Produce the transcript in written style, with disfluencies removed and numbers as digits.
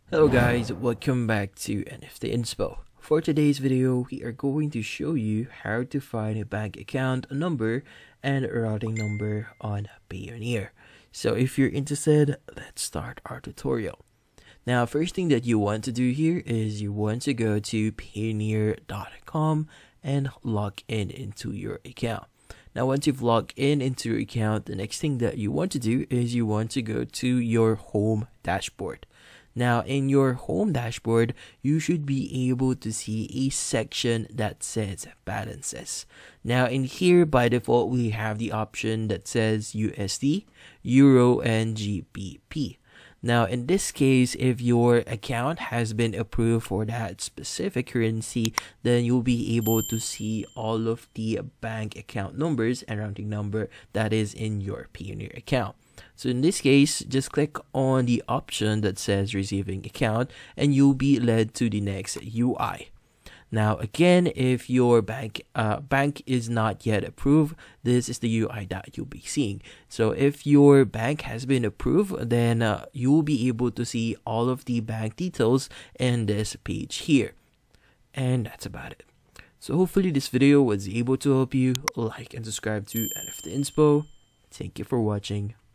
Hello guys, welcome back to NFT Inspo. For today's video, we are going to show you how to find a bank account number and a routing number on Payoneer. So if you're interested, let's start our tutorial. Now, first thing that you want to do here is you want to go to Payoneer.com and log in into your account. Now, once you've logged in into your account, the next thing that you want to do is you want to go to your home dashboard. Now, in your home dashboard, you should be able to see a section that says balances. Now, in here, by default, we have the option that says USD, Euro, and GBP. Now, in this case, if your account has been approved for that specific currency, then you'll be able to see all of the bank account numbers and routing number that is in your Payoneer account. So in this case, just click on the option that says receiving account and you'll be led to the next UI. Now again, if your bank is not yet approved, this is the UI that you'll be seeing. So if your bank has been approved, then you'll be able to see all of the bank details in this page here. And that's about it. So hopefully this video was able to help you. Like and subscribe to NFT Inspo. Thank you for watching.